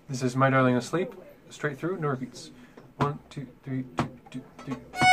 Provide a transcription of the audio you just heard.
This is My Darling Asleep, straight through, no repeats. 1, 2, 3, 2, 2, 3.